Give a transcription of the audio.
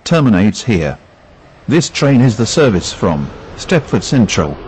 terminates here. This train is the service from Stepford Central.